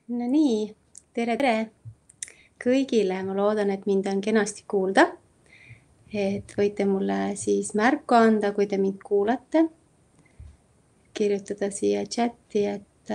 No nii, tere kõigile. Ma loodan, et mind on kenasti kuulda. Et võite mulle siis märku anda, kui te mind kuulate. Kirjutada siia chati, et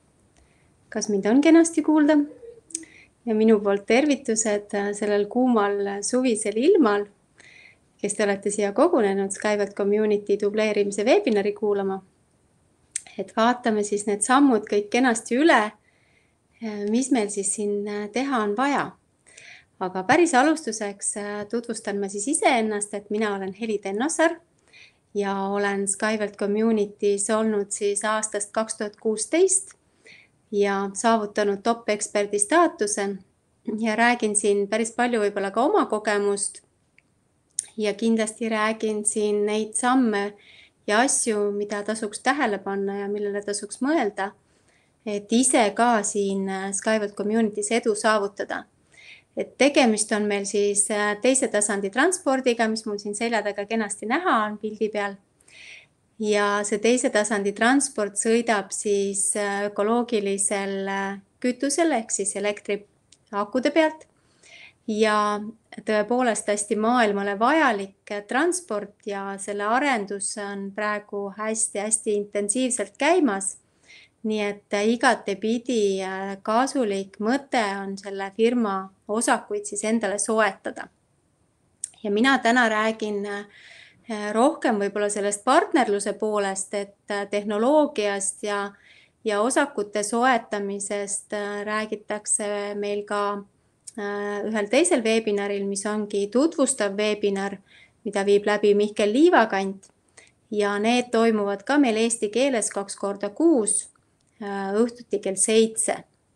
kas mind on kenasti kuulda. Ja minu poolt tervitused sellel kuumal suvisel ilmal, kes te olete siia kogunenud Skyward Community dubleerimise webinari kuulama. Et vaatame siis need sammud kõik kenasti üle, mis meil siis siin teha on vaja. Aga päris alustuseks tutvustan ma siis iseennast, et mina olen Heli Tennosar ja olen Skyward Community's olnud siis aastast 2016 ja saavutanud top-eksperdi staatuse ja räägin siin päris palju võib-olla ka oma kogemust ja kindlasti räägin siin neid samme ja asju, mida tasuks tähele panna ja millele tasuks mõelda, et ise ka siin Skyward Community's edu saavutada. Et tegemist on meil siis teise tasandi transpordiga, mis mul siin selja taga kenasti näha on pildi peal. Ja see teise tasandi transport sõidab siis ökoloogilisel kütusel ehk siis elektriakude pealt. Ja tõepoolest hästi maailmale vajalik transport ja selle arendus on praegu hästi intensiivselt käimas. Nii et igatepidi kasulik mõte on selle firma osakuid siis endale soetada. Ja mina täna räägin rohkem võib-olla sellest partnerluse poolest, et tehnoloogiast ja osakute soetamisest räägitakse meil ka ühel teisel webinaril, mis ongi tutvustav webinar, mida viib läbi Mihkel Liivakant. Ja need toimuvad ka meil eesti keeles 2 korda kuus. Õhtuti kell 7.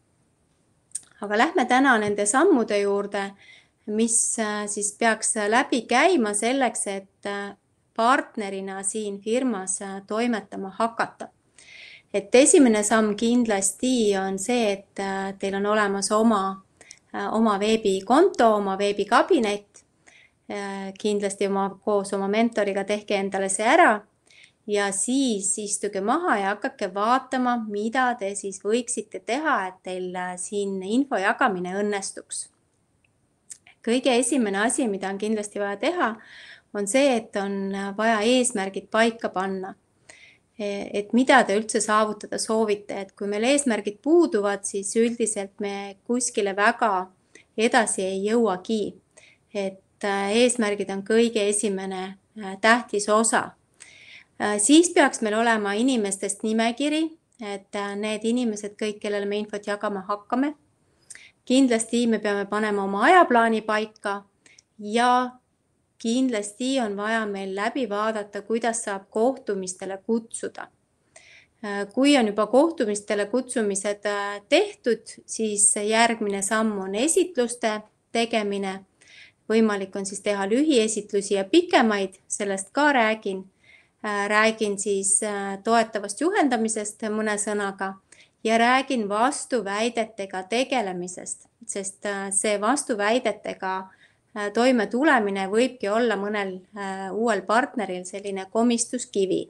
Aga lähme täna nende sammude juurde, mis siis peaks läbi käima selleks, et partnerina siin firmas toimetama hakata. Et esimene samm kindlasti on see, et teil on olemas oma veebikonto, oma veebikabinet. Kindlasti koos oma mentoriga tehke endale see ära. Ja siis istuge maha ja hakake vaatama, mida te siis võiksite teha, et teil siin info jagamine õnnestuks. Kõige esimene asi, mida on kindlasti vaja teha, on see, et on vaja eesmärgid paika panna. Et mida te üldse saavutada soovite. Et kui meil eesmärgid puuduvad, siis üldiselt me kuskile väga edasi ei jõuagi. Et eesmärgid on kõige esimene tähtis osa. Siis peaks meil olema inimestest nimekiri, et need inimesed kõik, kellele me infot jagama hakkame. Kindlasti me peame panema oma ajaplaani paika ja kindlasti on vaja meil läbi vaadata, kuidas saab kohtumistele kutsuda. Kui on juba kohtumistele kutsumised tehtud, siis järgmine samm on esitluste tegemine. Võimalik on siis teha lühiesitlusi ja pikemaid, sellest ka räägin. Räägin siis toetavast juhendamisest mõne sõnaga ja räägin vastuväidetega tegelemisest, sest see vastuväidetega toime tulemine võibki olla mõnel uuel partneril selline komistuskivi.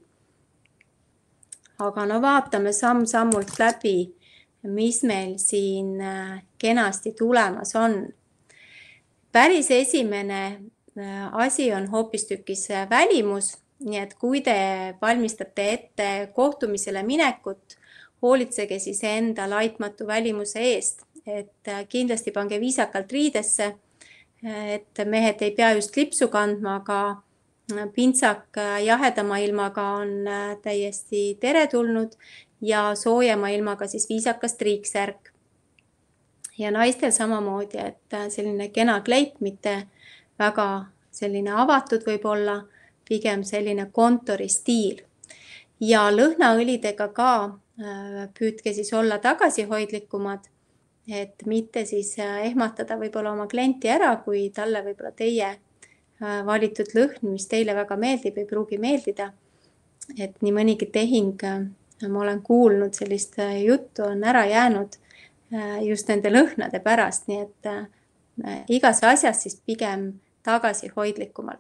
Aga no vaatame samm-sammult läbi, mis meil siin kenasti tulemas on. Päris esimene asi on hoopistükkis välimus. Nii et kui te valmistate ette kohtumisele minekut, hoolitsege siis enda laitmatu välimuse eest. Et kindlasti pange viisakalt riidesse, et mehed ei pea just lipsu kandma, aga pintsak jahedama ilmaga on täiesti teretulnud ja soojema ilmaga siis viisakas triiksärk. Ja naistel samamoodi, et selline kena kleit, mitte väga selline avatud võib olla, pigem selline kontoristiil. Ja lõhnaõlidega ka püüdke siis olla tagasihoidlikumad, et mitte siis ehmatada võib-olla oma klienti ära, kui talle võib-olla teie valitud lõhn, mis teile väga meeldib, ei pruugi meeldida. Et nii mõnigi tehing, ma olen kuulnud sellist juttu, on ära jäänud just nende lõhnade pärast, nii et igas asjas siis pigem tagasihoidlikumalt.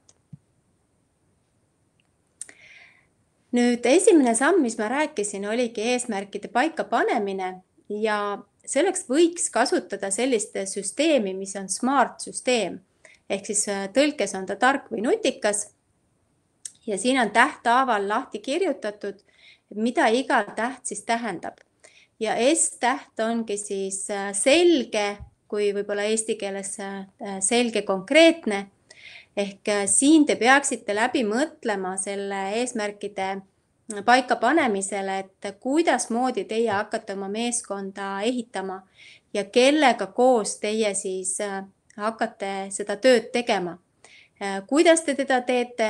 Nüüd esimene samm, mis ma rääkisin, oligi eesmärkide paika panemine ja selleks võiks kasutada sellist süsteemi, mis on smart süsteem. Ehk siis tõlkes on ta tark või nutikas. Ja siin on tähthaaval lahti kirjutatud, mida iga täht siis tähendab. Ja S-täht ongi siis selge, kui võib-olla eesti keeles selge konkreetne. Ehk siin te peaksite läbi mõtlema selle eesmärkide paika panemisele, et kuidas moodi teie hakkate oma meeskonda ehitama ja kellega koos teie siis hakkate seda tööd tegema. Kuidas te teda teete,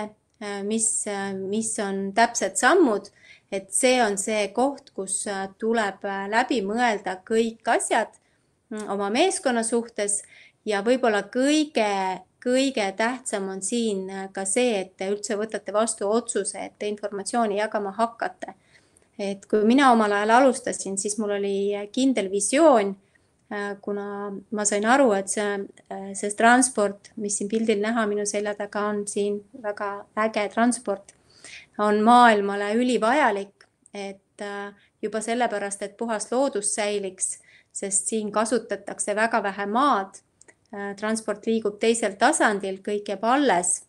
mis on täpsed sammud, et see on see koht, kus tuleb läbi mõelda kõik asjad oma meeskonna suhtes ja võib-olla kõige tähtsam on siin ka see, et te üldse võtate vastu otsuse, et te informatsiooni jagama hakkate. Et kui mina omal ajal alustasin, siis mul oli kindel visioon, kuna ma sain aru, et see transport, mis siin pildil näha minu selja taga on siin väga äge transport, on maailmale ülivajalik, et juba sellepärast, et puhas loodus säiliks, sest siin kasutatakse väga vähe maad. Transport liigub teisel tasandil, kõik jääb alles.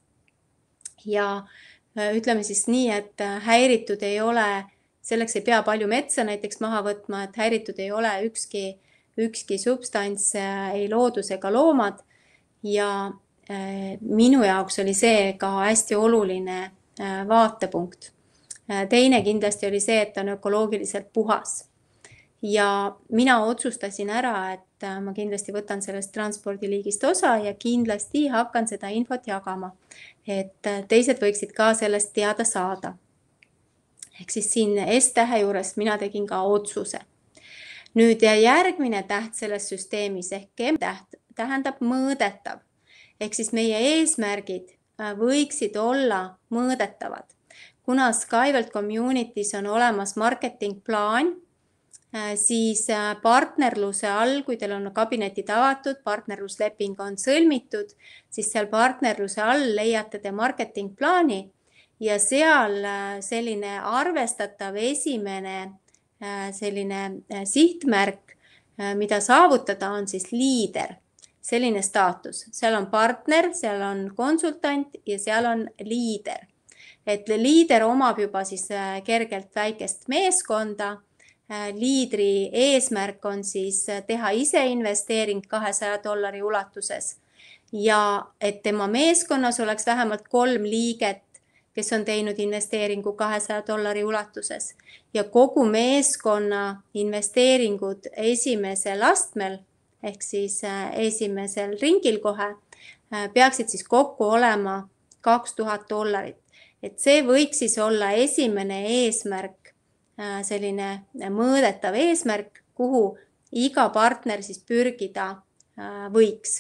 Ja ütleme siis nii, et häiritud ei ole, selleks ei pea palju metsa näiteks maha võtma, et häiritud ei ole ükski substants, ei loodus ega loomad. Ja minu jaoks oli see ka hästi oluline vaatepunkt. Teine kindlasti oli see, et on ökoloogiliselt puhas. Ja mina otsustasin ära, et ma kindlasti võtan sellest transpordiliigist osa ja kindlasti hakkan seda infot jagama, et teised võiksid ka sellest teada saada. Ehk siis siin S-tähe juures mina tegin ka otsuse. Nüüd järgmine täht selles süsteemis ehk M-täht tähendab mõõdetav. Ehk siis meie eesmärgid võiksid olla mõõdetavad. Kuna SkyWelt Communities on olemas marketingplaan, siis partnerluse all, kui teil on kabinetid avatud, partnerlusleping on sõlmitud, siis seal partnerluse all leiate te marketingplaani ja seal selline arvestatav esimene selline sihtmärk, mida saavutada on siis liider, selline staatus. Seal on partner, seal on konsultant ja seal on liider. Et liider omab juba siis kergelt väikest meeskonda. Liidri eesmärk on siis teha ise investeering $200 ulatuses ja et tema meeskonnas oleks vähemalt 3 liiget, kes on teinud investeeringu $200 ulatuses ja kogu meeskonna investeeringud esimesel astmel ehk siis esimesel ringil kohe peaksid siis kokku olema $2000. Et see võiks siis olla esimene eesmärk, selline mõõdetav eesmärk, kuhu iga partner siis pürgida võiks.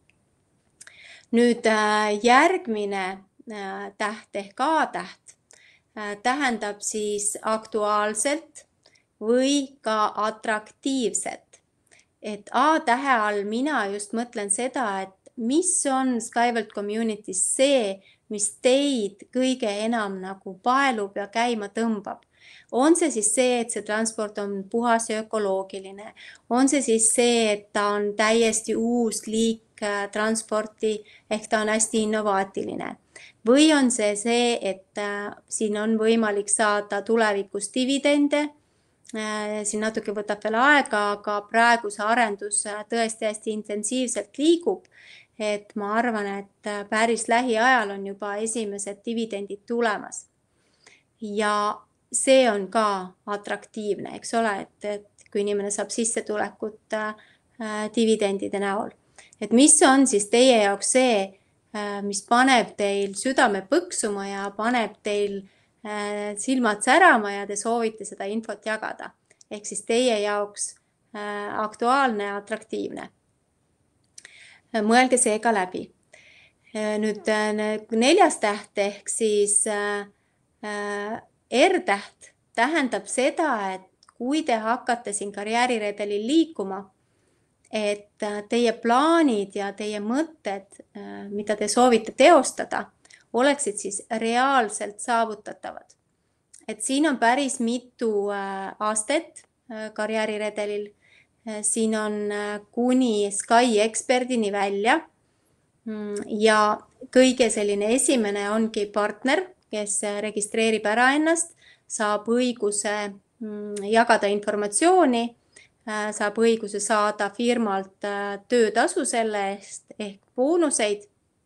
Nüüd järgmine täht ehk A-täht tähendab siis aktuaalselt või ka atraktiivset. Et A-tähe all mina just mõtlen seda, et mis on SkyWelt Communities see, mis teid kõige enam nagu paelub ja käima tõmbab. On see siis see, et see transport on puhas ja ökoloogiline? On see siis see, et ta on täiesti uus liik transporti ehk ta on hästi innovaatiline? Või on see, et siin on võimalik saada tulevikus dividende? Siin natuke võtab veel aega, aga praegu see arendus tõesti hästi intensiivselt liigub. Et ma arvan, et päris lähiajal on juba esimesed dividendid tulemas. Ja see on ka atraktiivne, eks ole, et kui inimene saab sissetulekut dividendide näol. Et mis on siis teie jaoks see, mis paneb teil südame põksuma ja paneb teil silmad särama ja te soovite seda infot jagada. Ehk siis teie jaoks aktuaalne ja atraktiivne. Mõelge see ka läbi. Nüüd 4. täht ehk siis R-täht tähendab seda, et kui te hakkate siin karjääriredelil liikuma, et teie plaanid ja teie mõtted, mida te soovite teostada, oleksid siis reaalselt saavutatavad. Et siin on päris mitu astet karjääriredelil. Siin on kuni Sky eksperdini välja ja kõige selline esimene ongi partner, kes registreerib ära ennast, saab õiguse jagada informatsiooni, saab õiguse saada firmalt töötasu selle eest ehk boonuseid.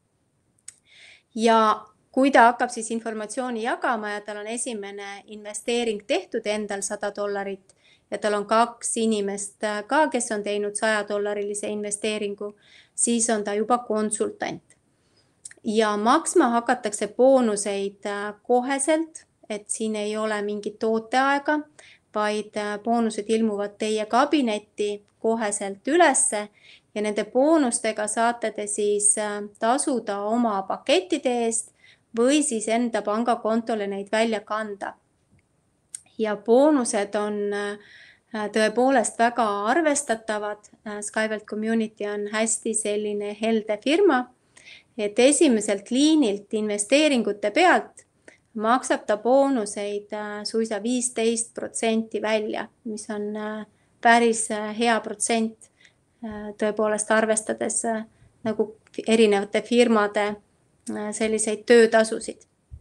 Ja kui ta hakkab siis informatsiooni jagama ja tal on esimene investeering tehtud endal $100 ja tal on 2 inimest ka, kes on teinud $100 investeeringu, siis on ta juba konsultant. Ja maksma hakatakse boonuseid koheselt, et siin ei ole mingit ooteaega, vaid boonused ilmuvad teie kabinetti koheselt ülesse ja nende boonustega saate te siis tasuda oma pakettide eest või siis enda pangakontole neid välja kanda. Ja boonused on tõepoolest väga arvestatavad. Skywelt Community on hästi selline helde firma, et esimeselt liinilt investeeringute pealt maksab ta boonuseid suisa 15% välja, mis on päris hea protsent, tõepoolest arvestades nagu erinevate firmade selliseid töötasusid.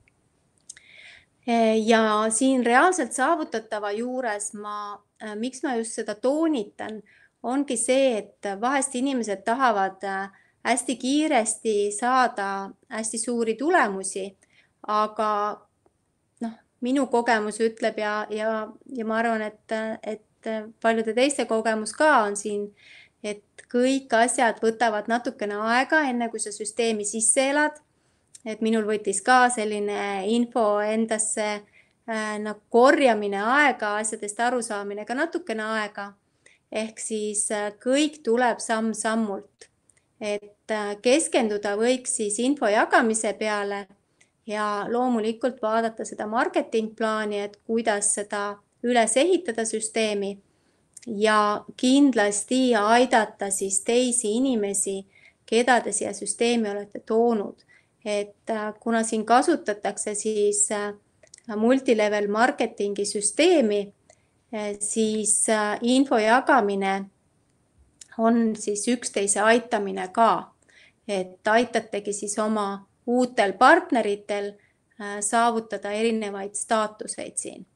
Ja siin reaalselt saavutatava juures miks ma just seda toonitan, ongi see, et vahest inimesed tahavad hästi kiiresti saada hästi suuri tulemusi, aga minu kogemus ütleb ja ma arvan, et paljude teiste kogemus ka on siin, et kõik asjad võtavad natukene aega, enne kui sa süsteemi sisse elad. Et minul võttis ka selline info endasse korjamine aega, asjadest arusaamine ka natukene aega. Ehk siis kõik tuleb samm-sammult. Et keskenduda võiks siis info jagamise peale ja loomulikult vaadata seda marketingplaani, et kuidas seda üles ehitada süsteemi ja kindlasti aidata siis teisi inimesi, keda te siia süsteemi olete toonud. Et kuna siin kasutatakse siis multilevel marketingi süsteemi, siis info jagamine on siis üksteise aitamine ka. Et aitategi siis oma uutel partneritel saavutada erinevaid staatuseid siin.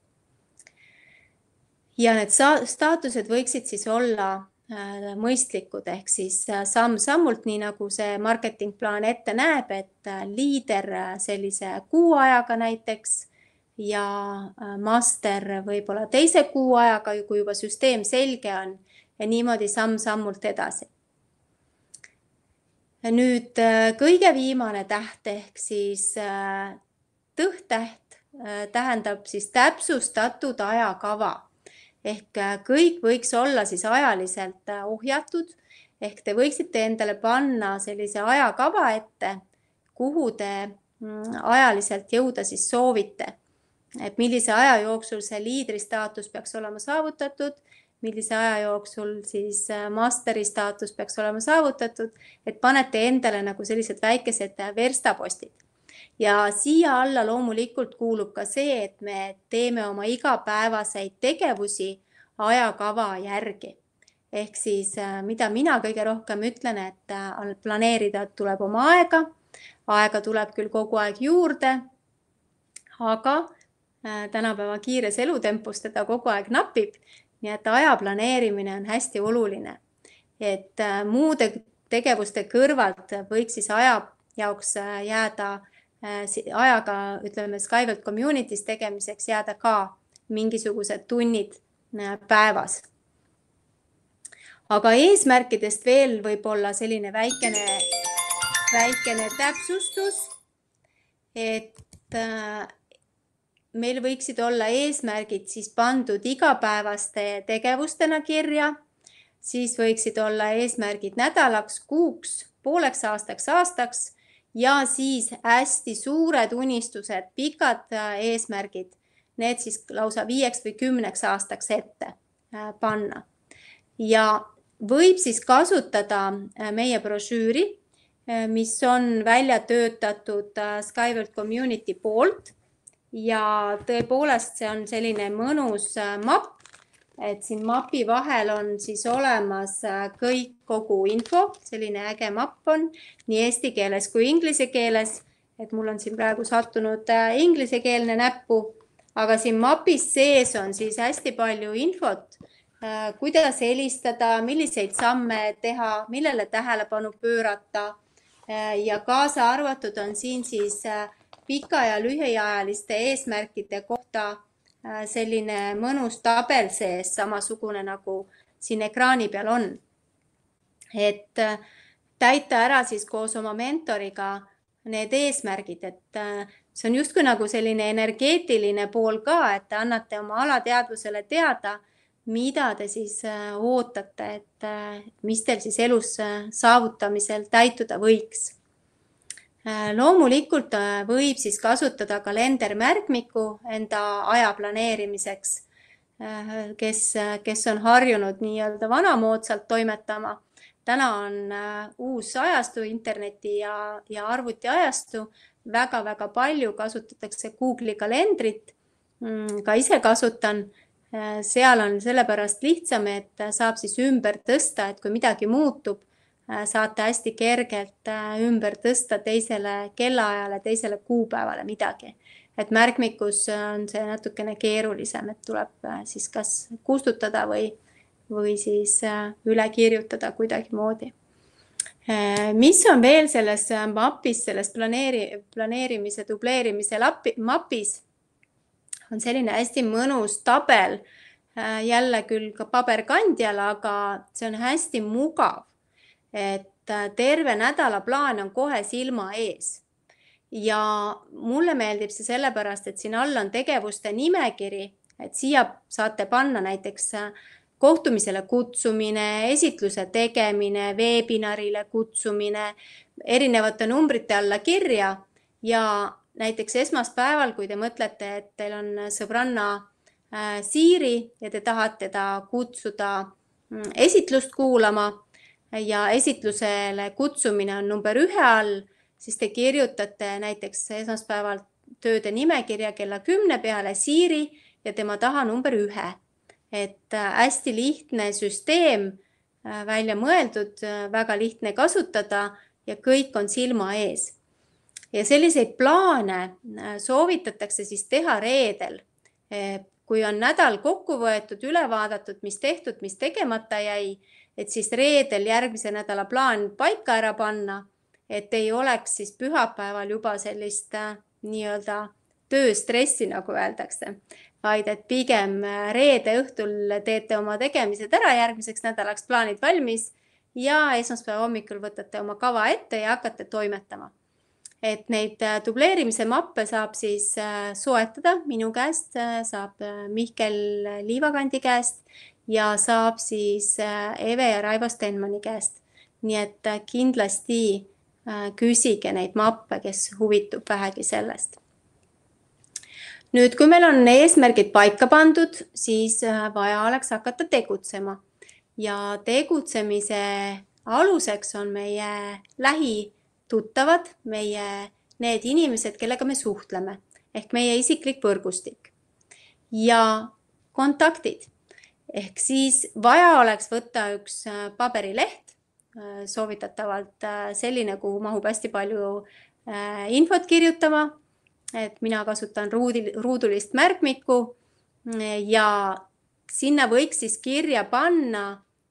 Ja need staatused võiksid siis olla mõistlikud ehk siis samm-sammult, nii nagu see marketingplaan ette näeb, et liider sellise kuu ajaga näiteks ja master võib-olla teise kuu ajaga, kui juba süsteem selge on ja niimoodi samm-sammult edasi. Nüüd kõige viimane täht ehk siis tõhtäht tähendab siis täpsustatud ajakava. Ehk kõik võiks olla siis ajaliselt ohjatud, ehk te võiksite endale panna sellise ajakava ette, kuhu te ajaliselt jõuda siis soovite. Et millise aja jooksul see liidri staatus peaks olema saavutatud, millise aja jooksul siis masteri staatus peaks olema saavutatud, et panete endale nagu sellised väikesed verstapostid. Ja siia alla loomulikult kuulub ka see, et me teeme oma igapäevaseid tegevusi ajakava järgi. Ehk siis, mida mina kõige rohkem ütlen, et planeerida tuleb oma aega. Aega tuleb küll kogu aeg juurde, aga tänapäeva kiires elutempus teda kogu aeg napib. Nii et aja planeerimine on hästi oluline. Et muude tegevuste kõrvalt võiks siis aja jaoks jääda ajaga, ütleme, Skywelt Community's tegemiseks jääda ka mingisugused tunnid päevas. Aga eesmärkidest veel võib olla selline väikene täpsustus, et meil võiksid olla eesmärgid siis pandud igapäevaste tegevustena kirja, siis võiksid olla eesmärgid nädalaks, kuuks, pooleks aastaks ja siis hästi suured unistused, pikad eesmärgid, need siis lausa 5 või 10 aastaks ette panna. Ja võib siis kasutada meie brošüüri, mis on välja töötatud Skywelt Community poolt ja tõepoolest see on selline mõnus mapp, et siin mapi vahel on siis olemas kogu info, selline äge mapp on nii eesti keeles kui inglise keeles, et mul on siin praegu sattunud inglisekeelne näppu, aga siin mapis sees on siis hästi palju infot, kuidas helistada, milliseid samme teha, millele tähelepanu pöörata ja kaasa arvatud on siin siis pika ja lühiajaliste eesmärkide kohta selline mõnus tabel sees, samasugune nagu siin ekraani peal on. Et täita ära siis koos oma mentoriga need eesmärgid, et see on justkui nagu selline energeetiline pool ka, et te annate oma alateadvusele teada, mida te siis ootate, et mis teil siis elus saavutamisel täituda võiks. Loomulikult võib siis kasutada kalendermärkmiku enda aja planeerimiseks, kes on harjunud nii-öelda vanamoodsalt toimetama. Täna on uus ajastu, interneti ja arvuti ajastu. Väga-väga palju kasutatakse Google'i kalendrit. Ka ise kasutan. Seal on sellepärast lihtsam, et saab siis ümber tõsta, et kui midagi muutub, saate hästi kergelt ümber tõsta teisele kellaajale, teisele kuupäevale midagi. Et märkmikus on see natukene keerulisem, et tuleb siis kas kustutada või siis üle kirjutada kuidagi moodi. Mis on veel selles mapis, selles planeerimise, dubleerimise mapis, on selline hästi mõnus tabel, jälle küll ka paberkandjal, aga see on hästi mugav, et terve nädala plaan on kohe silma ees. Ja mulle meeldib see sellepärast, et siin all on tegevuste nimekiri, et siia saate panna näiteks kohtumisele kutsumine, esitluse tegemine, veebinarile kutsumine, erinevate numbrite alla kirja ja näiteks esmaspäeval, kui te mõtlete, et teil on sõbranna Siiri ja te tahate teda kutsuda esitlust kuulama ja esitlusele kutsumine on number 1 all, siis te kirjutate näiteks esmaspäeval tööde nimekirja kella 10 peale Siiri ja tema taha number 1. Et hästi lihtne süsteem välja mõeldud, väga lihtne kasutada ja kõik on silma ees. Ja selliseid plaane soovitatakse siis teha reedel, kui on nädal kokku võetud, üle vaadatud, mis tehtud, mis tegemata jäi, et siis reedel järgmise nädala plaan paika ära panna, et ei oleks siis pühapäeval juba sellist nii-öelda tööstressi, nagu öeldakse, vaid et pigem reede õhtul teete oma tegemised ära, järgmiseks nädalaks plaanid valmis ja esmaspäeva hommikul võtate oma kava ette ja hakkate toimetama. Et neid dubleerimise mappe saab siis soetada minu käest, saab Mihkel Liivakandi käest ja saab siis Eve ja Raivo Stenmanni käest. Nii et kindlasti küsige neid mappe, kes huvitub vähegi sellest. Nüüd, kui meil on eesmärgid paika pandud, siis vaja oleks hakata tegutsema. Ja tegutsemise aluseks on meie lähituttavad, need inimesed, kellega me suhtleme, ehk meie isiklik võrgustik. Ja kontaktid, ehk siis vaja oleks võtta üks paberileht, soovitatavalt selline, kuhu mahub hästi palju infot kirjutama, et mina kasutan ruudulist märkmikku ja sinna võiks siis kirja panna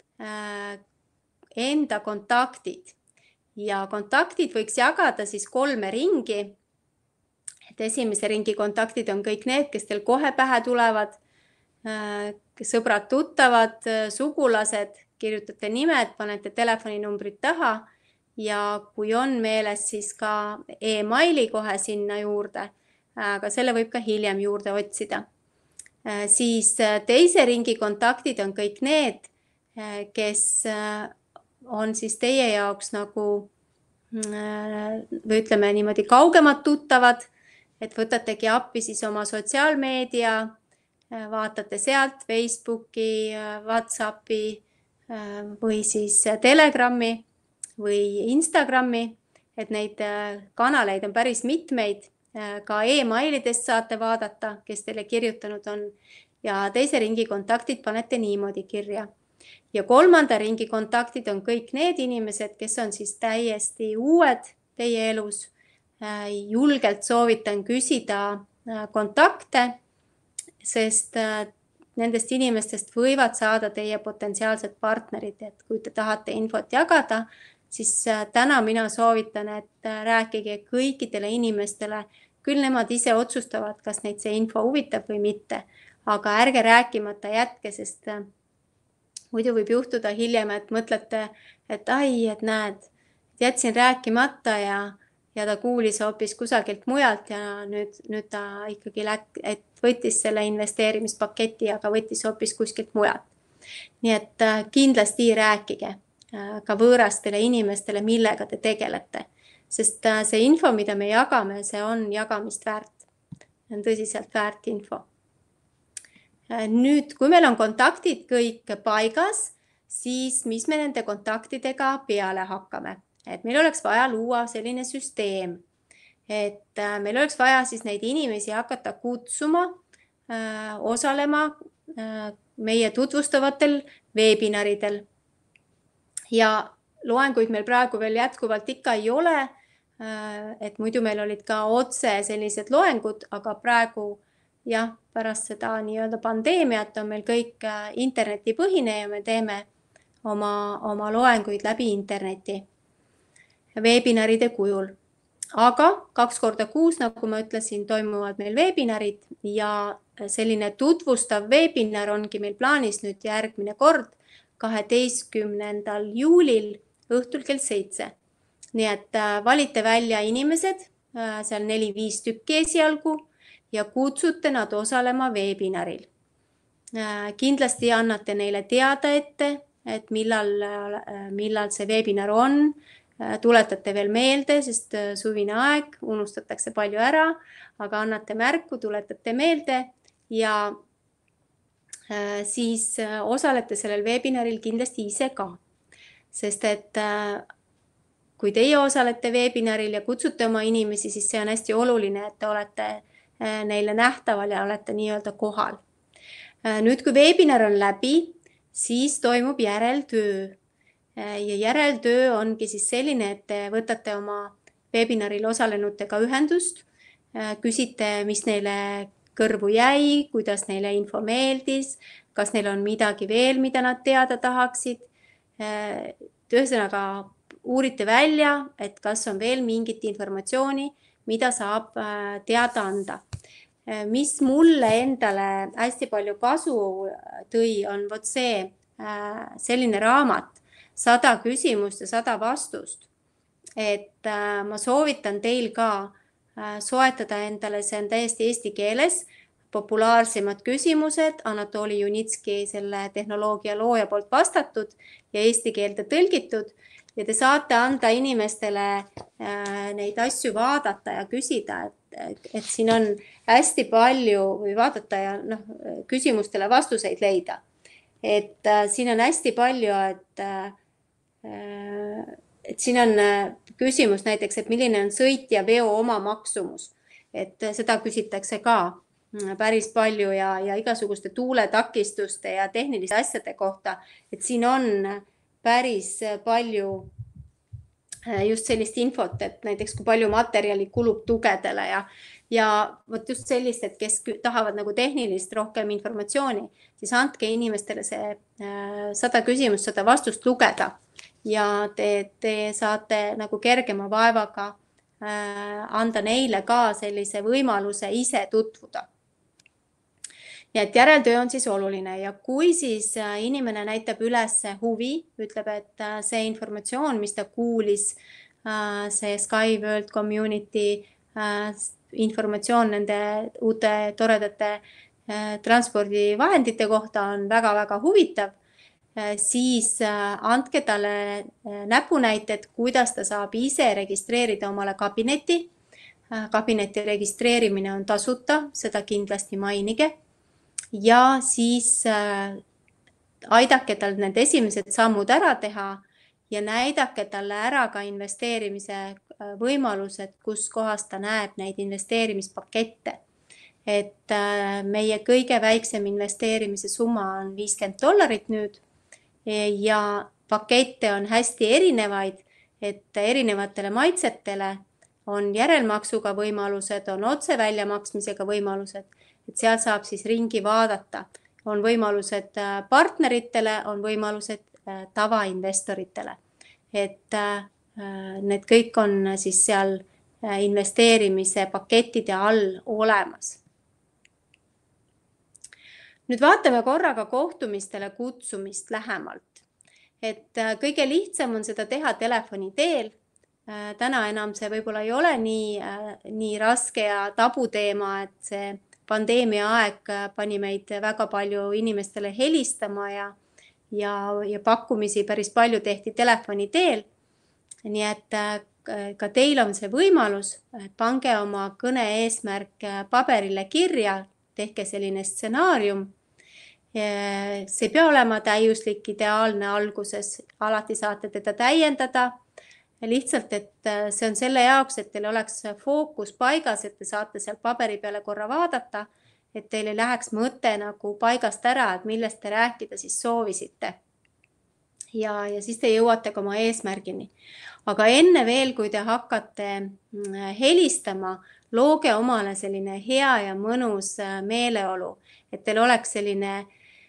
enda kontaktid. Ja kontaktid võiks jagada siis 3 ringi. Et esimese ringi kontaktid on kõik need, kes teil kohe pähe tulevad, sõbrad, tuttavad, sugulased, kirjutate nimed, panete telefoninumbrid taha ja kui on meeles, siis ka e-maili kohe sinna juurde, aga selle võib ka hiljem juurde otsida. Siis teise ringi kontaktid on kõik need, kes on siis teie jaoks nagu või ütleme niimoodi kaugemad tuttavad, et võtategi appi siis oma sotsiaalmeedia, vaatate sealt Facebooki, WhatsAppi või siis Telegrami või Instagrami, et neid kanaleid on päris mitmeid, ka e-mailidest saate vaadata, kes teile kirjutanud on ja teise ringi kontaktid panete niimoodi kirja. Ja kolmanda ringi kontaktid on kõik need inimesed, kes on siis täiesti uued teie elus. Julgelt soovitan küsida kontakte, sest nendest inimestest võivad saada teie potentsiaalsed partnerid, et kui te tahate infot jagada, siis täna mina soovitan, et rääkige kõikidele inimestele, küll nemad ise otsustavad, kas neid see info huvitab või mitte, aga ärge rääkimata jätke, sest muidu võib juhtuda hiljem, et mõtlete, et ai, et näed, jätsin rääkimata ja ta kuulis hoopis kusagilt mujalt ja nüüd ta ikkagi võttis selle investeerimispaketi, aga võttis hoopis kuskilt mujalt. Nii et kindlasti rääkige ka võõrastele inimestele, millega te tegelete, sest see info, mida me jagame, see on jagamist väärt. On tõsiselt väärt info. Nüüd, kui meil on kontaktid kõik paigas, siis mis me nende kontaktidega peale hakkame? Et meil oleks vaja luua selline süsteem, et meil oleks vaja siis neid inimesi hakata kutsuma, osalema meie tutvustavatel veebinaridel. Ja loenguid meil praegu veel jätkuvalt ikka ei ole, et muidu meil olid ka otse sellised loengud, aga praegu jah, pärast seda nii-öelda pandeemiat on meil kõik internetipõhine ja me teeme oma loenguid läbi interneti. Veebinaride kujul. Aga 2 korda kuus, nagu ma ütlesin, toimuvad meil veebinarid ja selline tutvustav veebinar ongi meil plaanis nüüd järgmine kord 12. juulil õhtul kell 7. Nii et valite välja inimesed, seal 4-5 tükki esialgu ja kutsute nad osalema veebinaril. Kindlasti annate neile teada ette, et millal see veebinar on, tuletate veel meelde, sest suvine aeg, unustatakse palju ära, aga annate märku, tuletate meelde ja siis osalete sellel veebinaril kindlasti ise ka. Sest et kui teie osalete veebinaril ja kutsute oma inimesi, siis see on hästi oluline, et te olete neile nähtaval ja olete nii-öelda kohal. Nüüd, kui veebinar on läbi, siis toimub järeltöö. Ja järeltöö ongi siis selline, et te võtate oma veebinaril osalenutega ühendust, küsite, mis neile kõrvu jäi, kuidas neile info meeldis, kas neil on midagi veel, mida nad teada tahaksid. Ühesõnaga uurite välja, et kas on veel mingit informatsiooni, mida saab teada anda. Mis mulle endale hästi palju kasu tõi, on selline raamat, 100 küsimust ja 100 vastust. Et ma soovitan teil ka soetada endale, see on täiesti eesti keeles, populaarsemad küsimused, Anatoli Junitski, selle tehnoloogia looja poolt vastatud ja eesti keelde tõlgitud. Ja te saate anda inimestele neid asju vaadata ja küsida, et siin on hästi palju või vaadata ja küsimustele vastuseid leida. Et siin on hästi palju, et siin on küsimus näiteks, et milline on sõitja veo oma maksumus. Et seda küsitakse ka päris palju ja igasuguste tuuletakistuste ja tehniliste asjade kohta. Et siin on päris palju just sellist infot, et näiteks kui palju materjali kulub tugedele ja võt just sellist, et kes tahavad nagu tehnilist rohkem informatsiooni, siis andke inimestele see 100 küsimust, 100 vastust lugeda ja te saate nagu kergema vaevaga anda neile ka sellise võimaluse ise tutvuda. Nii et järeltöö on siis oluline ja kui siis inimene näitab üles huvi, ütleb, et see informatsioon, mis ta kuulis, see Sky World Community informatsioon nende uute toredate transpordivahendite kohta on väga-väga huvitav, siis andke talle näpunäited, kuidas ta saab ise registreerida omale kabineti. Kabineti registreerimine on tasuta, seda kindlasti mainige. Ja siis aidake tal need esimesed sammud ära teha ja näidake talle ära ka investeerimise võimalused, kus kohas ta näeb neid investeerimispakette. et meie kõige väiksem investeerimise summa on $50 nüüd ja pakette on hästi erinevaid, et erinevatele maitsetele on järelmaksuga võimalused, on otse väljamaksmisega võimalused, et seal saab siis ringi vaadata. On võimalused partneritele, on võimalused tavainvestoritele. Et need kõik on siis seal investeerimise pakettide all olemas. Nüüd vaatame korraga kohtumistele kutsumist lähemalt. Et kõige lihtsam on seda teha telefoni teel. Täna enam see võib-olla ei ole nii raske ja tabuteema, et see pandeemia aeg pani meid väga palju inimestele helistama ja pakkumisi päris palju tehti telefoni teel. Nii et ka teil on see võimalus, pange oma kõne eesmärk paberile kirja, tehke selline stsenaarium. See ei pea olema täiuslik, ideaalne alguses, alati saate teda täiendada. Lihtsalt, et see on selle jaoks, et teil oleks fookus paigas, et te saate seal paberi peale korra vaadata, et teil ei läheks mõte nagu paigast ära, et millest te rääkida siis soovisite. Ja siis te jõuate ka oma eesmärgini. Aga enne veel, kui te hakkate helistama, looge omale selline hea ja mõnus meeleolu, et teil oleks selline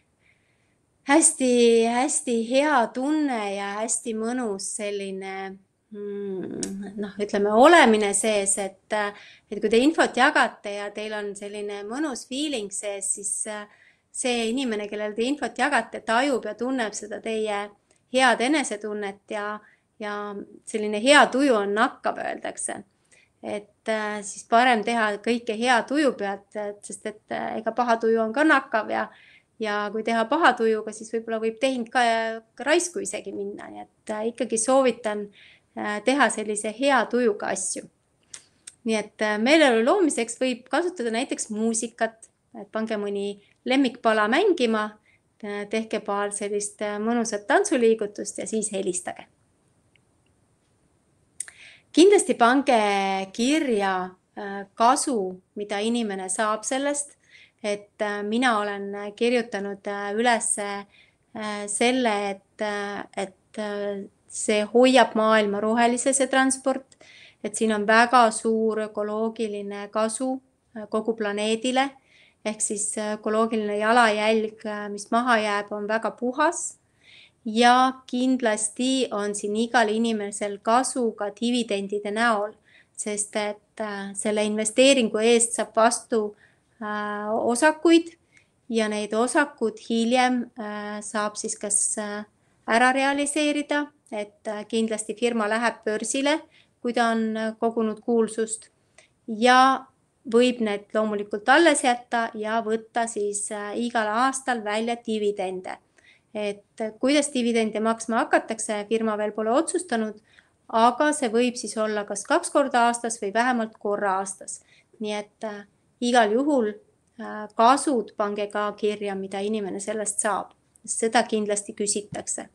hästi hea tunne ja hästi mõnus selline ütleme, olemine sees, et kui te infot jagate ja teil on selline mõnus feeling sees, siis see inimene, kellel te infot jagate, tajub ja tunneb seda teie head enesetunnet ja selline hea tuju on nakkav, öeldakse. Et siis parem teha kõike hea tuju pealt, sest et ega paha tuju on ka nakkav ja kui teha paha tujuga, siis võib-olla võib tehing ka raisku isegi minna, nii et ikkagi soovitan teha sellise hea tujuga asju. Nii et meeleolu loomiseks võib kasutada näiteks muusikat, et pange mõni lemmikpala mängima, tehke paar sellist mõnusat tantsuliigutust ja siis helistage. Kindlasti pange kirja kasu, mida inimene saab sellest, et mina olen kirjutanud üles selle, et see hoiab maailma rohelise see transport, et siin on väga suur ökoloogiline kasu kogu planeedile, ehk siis ökoloogiline jalajälg, mis maha jääb, on väga puhas ja kindlasti on siin igal inimesel kasu ka dividendide näol, sest et selle investeeringu eest saab vastu osakuid ja neid osakud hiljem saab siis kas ära realiseerida, et kindlasti firma läheb börsile, kui ta on kogunud kuulsust ja võib need loomulikult alles jätta ja võtta siis igal aastal välja dividende. Et kuidas dividende maksma hakatakse, firma veel pole otsustanud, aga see võib siis olla kas 2 korda aastas või vähemalt korra aastas. Nii et igal juhul kasud pange ka kirja, mida inimene sellest saab. Seda kindlasti küsitakse.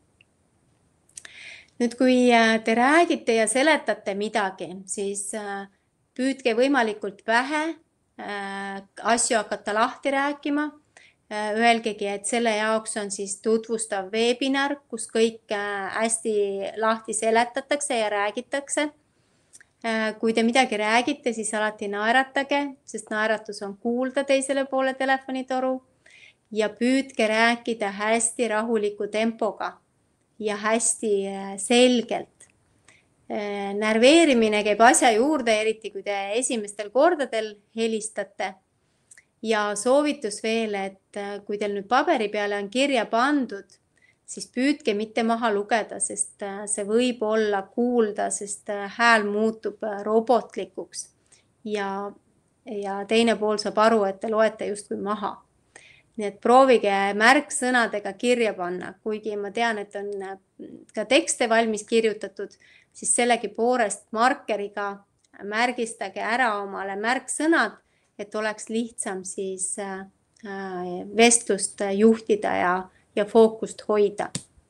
Nüüd, kui te räägite ja seletate midagi, siis püüdke võimalikult vähe asju hakata lahti rääkima. Öelgegi, et selle jaoks on siis tutvustav webinar, kus kõik hästi lahti seletatakse ja räägitakse. Kui te midagi räägite, siis alati naeratage, sest naeratus on kuulda teisele poole telefonitoru ja püüdke rääkida hästi rahuliku tempoga ja hästi selgelt. Närveerimine käib asja juurde, eriti kui te esimestel kordadel helistate. Ja soovitus veel, et kui teil nüüd paberi peale on kirja pandud, siis püüdke mitte maha lugeda, sest see võib olla kuulda, sest hääl muutub robotlikuks ja teine pool saab aru, et te loete justkui maha. Nii et proovige märksõnadega kirja panna, kuigi ma tean, et on ka tekste valmis kirjutatud, siis sellegi poolest markeriga märgistage ära omale märksõnad, et oleks lihtsam siis vestlust juhtida ja fookust hoida.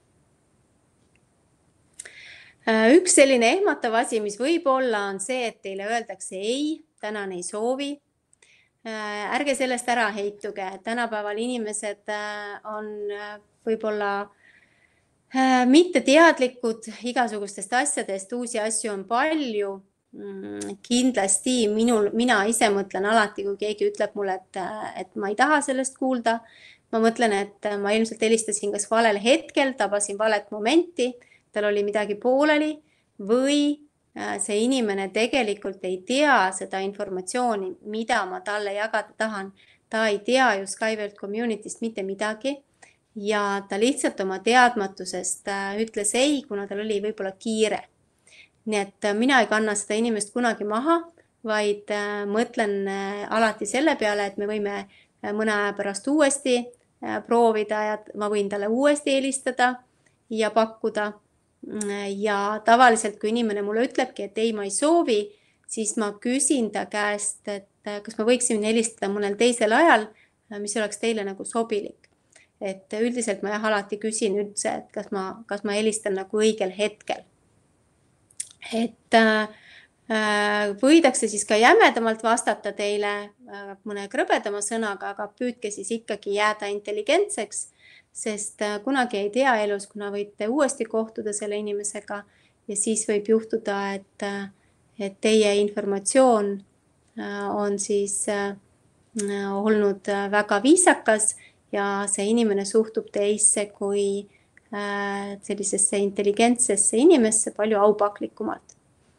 Üks selline ehmatav asi, mis võib olla, on see, et teile öeldakse ei, tänan ei soovi. ärge sellest ära heituge, tänapäeval inimesed on võib-olla mitte teadlikud igasugustest asjadest, uusi asju on palju. Kindlasti mina ise mõtlen alati, kui keegi ütleb mulle, et ma ei taha sellest kuulda. Ma mõtlen, et ma ilmselt helistasin kas valel hetkel, tabasin valet momenti, tal oli midagi pooleli või see inimene tegelikult ei tea seda informatsiooni, mida ma talle jagada tahan. Ta ei tea ju Skyward Community'st mitte midagi ja ta lihtsalt oma teadmatusest ütles ei, kuna tal oli võib-olla kiire. Nii et mina ei kanna seda inimest kunagi maha, vaid mõtlen alati selle peale, et me võime mõne aja pärast uuesti proovida ja ma võin talle uuesti helistada ja pakkuda. Ja tavaliselt, kui inimene mulle ütlebki, et ei, ma ei soovi, siis ma küsin ta käest, et kas ma võiksin helistada mõnel teisel ajal, mis oleks teile nagu sobilik. Et üldiselt ma alati küsin üldse, et kas ma helistan nagu õigel hetkel. Et võidakse siis ka jämedamalt vastata teile mõne krõbedama sõnaga, aga püüdke siis ikkagi jääda intelligentseks, sest kunagi ei tea elus, kuna võite uuesti kohtuda selle inimesega ja siis võib juhtuda, et teie informatsioon on siis olnud väga viisakas ja see inimene suhtub teisse kui sellisesse intelligentsesse inimesse palju aupaklikumalt.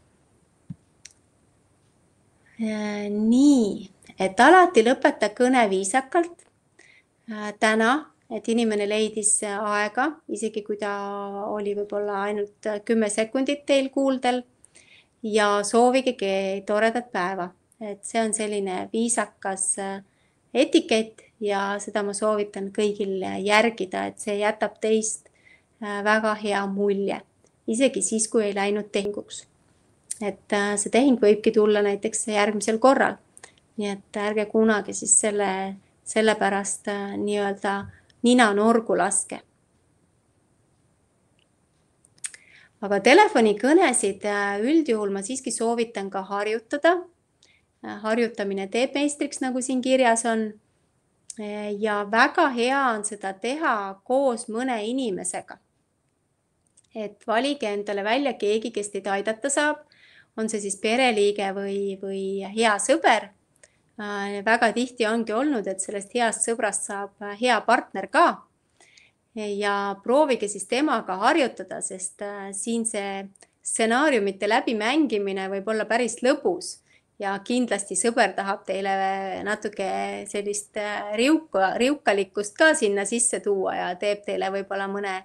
Nii, et alati lõpeta kõne viisakalt. Täna, et inimene leidis aega, isegi kui ta oli võib-olla ainult 10 sekundit teil kuuldel ja soovige toredat päeva. Et see on selline viisakas etikett ja seda ma soovitan kõigil järgida, et see jätab teist väga hea mulje, isegi siis, kui ei läinud tehinguks. Et see tehing võibki tulla näiteks järgmisel korral. Nii et ärge kunagi siis selle pärast nii-öelda nina norgu laske. Aga telefonikõnesid üldjuhul ma siiski soovitan ka harjutada. Harjutamine teeb meistriks, nagu siin kirjas on. Ja väga hea on seda teha koos mõne inimesega. Et valige endale välja keegi, kes teid aidata saab. On see siis pereliige või hea sõber. Väga tihti ongi olnud, et sellest heast sõbrast saab hea partner ka. Ja proovige siis temaga harjutada, sest siin see stsenaariumite läbimängimine võib olla päris lõbus. Ja kindlasti sõber tahab teile natuke sellist riukalikkust ka sinna sisse tuua ja teeb teile võib-olla mõne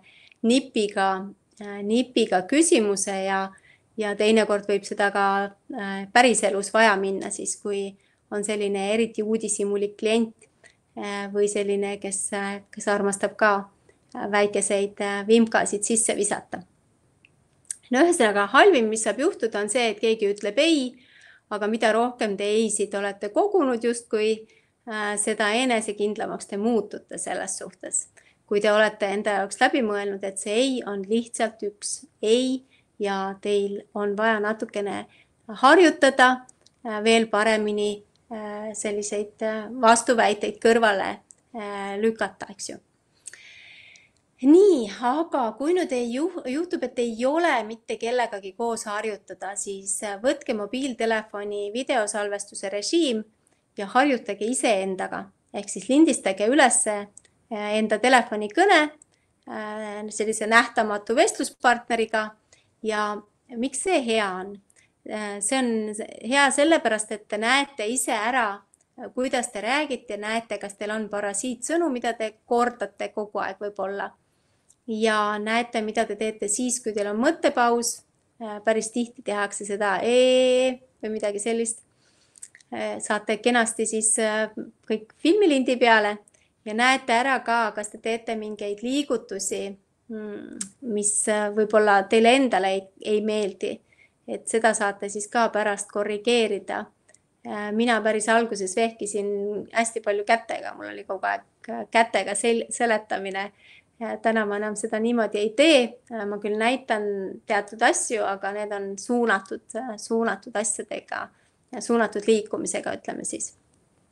nipiga küsimuse ja teinekord võib seda ka päriselus vaja minna, siis kui on selline eriti uudishimulik klient või selline, kes armastab ka väikeseid vimkasid sisse visata. No ühesõnaga, halvim, mis saab juhtuda, on see, et keegi ütleb ei, aga mida rohkem te eisid olete kogunud justkui, seda enesekindlamaks te muutute selles suhtes. Kui te olete enda jaoks läbi mõelnud, et see ei on lihtsalt üks ei ja teil on vaja natukene harjutada veel paremini selliseid vastuväiteid kõrvale lükata, eks ju. Nii, aga kui nüüd juhtub, et ei ole mitte kellegagi koos harjutada, siis võtke mobiiltelefoni videosalvestuse režiim ja harjutage iseendaga. Ehk siis lindistage üles enda telefonikõne sellise nähtamatu vestluspartneriga ja miks see hea on? See on hea sellepärast, et te näete ise ära, kuidas te räägite ja näete, kas teil on parasiitsõnu, mida te kordate kogu aeg võib-olla. Ja näete, mida te teete siis, kui teil on mõttepaus. Päris tihti tehakse seda või midagi sellist. Saate kenasti siis kõik filmilindi peale ja näete ära ka, kas te teete mingeid liigutusi, mis võib-olla teile endale ei meeldi. Et seda saate siis ka pärast korrigeerida. Mina päris alguses vehkisin hästi palju kätega. Mul oli kogu aeg kätega seletamine. Täna ma enam seda niimoodi ei tee. Ma küll näitan teatud asju, aga need on suunatud asjadega, suunatud liikumisega, ütleme siis.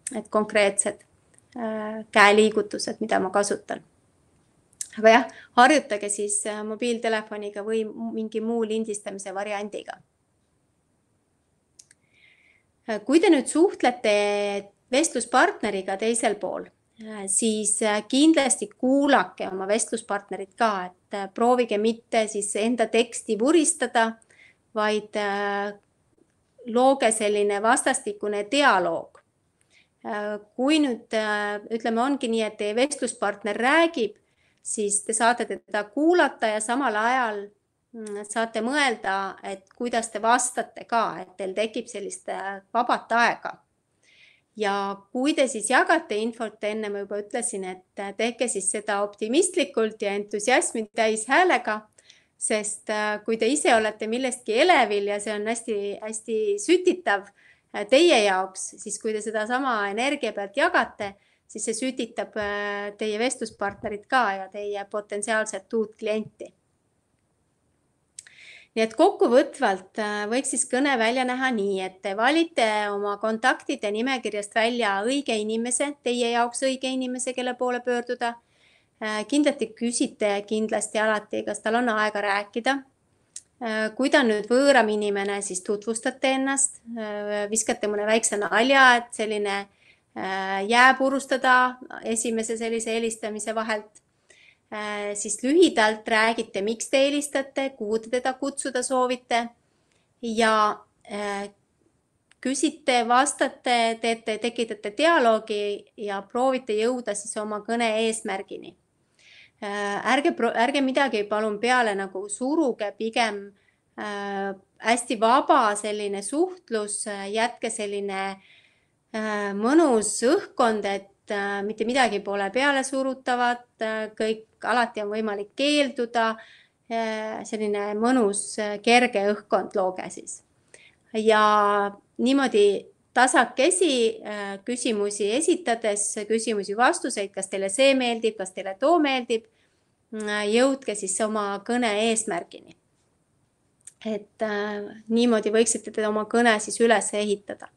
et konkreetsed käeliigutused, mida ma kasutan. Aga jah, harjutage siis mobiiltelefoniga või mingi muu lindistamise variandiga. Kui te nüüd suhtlete vestluspartneriga teisel pool, siis kindlasti kuulake oma vestluspartnerit ka, et proovige mitte siis enda teksti vuristada, vaid looge selline vastastikune dialoog. Kui nüüd, ütleme, ongi nii, et teie vestluspartner räägib, siis te saate teda kuulata ja samal ajal saate mõelda, et kuidas te vastate ka, et teil tekib sellist vabat aega. Ja kui te siis jagate infot, enne ma juba ütlesin, et tehke siis seda optimistlikult ja entusiasmi täis häälega, sest kui te ise olete millestki elevil ja see on hästi sütitav teie jaoks, siis kui te seda sama energia pealt jagate, siis see sütitab teie vestluspartnerit ka ja teie potentsiaalset uut klienti. Nii et kokkuvõtvalt võiks siis kõne välja näha nii, et te valite oma kontaktide nimekirjast välja õige inimese, teie jaoks õige inimese, kelle poole pöörduda. Kindlasti küsite alati, kas tal on aega rääkida. Kui ta on nüüd võõram inimene, siis tutvustate ennast, viskate mõne väikse nalja, et selline jääpurustada esimese sellise helistamise vahelt. Siis lühidalt räägite, miks te helistate, kuhu te teda kutsuda soovite ja küsite, vastate, tekitate dialoogi ja proovite jõuda siis oma kõne eesmärgini. Ärge midagi palun peale nagu suruge, pigem hästi vaba selline suhtlus, jätke selline mõnus õhkkond, et mitte midagi pole peale surutavat, alati on võimalik keelduda, selline mõnus kerge õhkkond looge siis. Ja niimoodi tasakesi küsimusi esitades, küsimusi-vastuseid, kas teile see meeldib, kas teile too meeldib, jõudke siis oma kõne eesmärgini. Et niimoodi võiksite te oma kõne siis üles ehitada.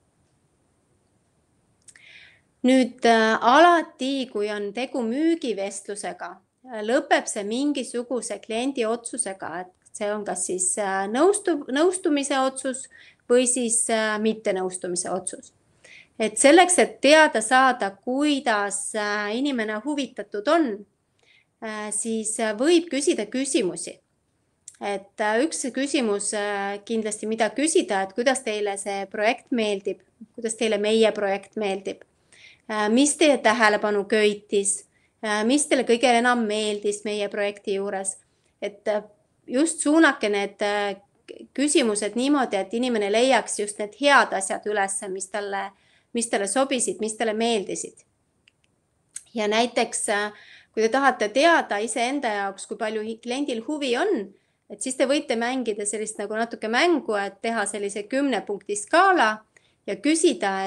Nüüd alati, kui on tegu müügivestlusega, lõpeb see mingisuguse kliendi otsusega, et see on kas siis nõustumise otsus või siis mitte nõustumise otsus. Et selleks, et teada saada, kuidas inimene huvitatud on, siis võib küsida küsimusi. Et üks küsimus kindlasti, mida küsida, et kuidas teile see projekt meeldib, kuidas teile meie projekt meeldib. Mis teie tähelepanu köitis, mis teile kõige enam meeldis meie projekti juures. Et just suunake need küsimused niimoodi, et inimene leiaks just need head asjad üles, mis talle sobisid, mis talle meeldisid. Ja näiteks, kui te tahate teada iseenda jaoks, kui palju kliendil huvi on, et siis te võite mängida sellist nagu natuke mängu, et teha sellise 10 punkti skaala ja küsida,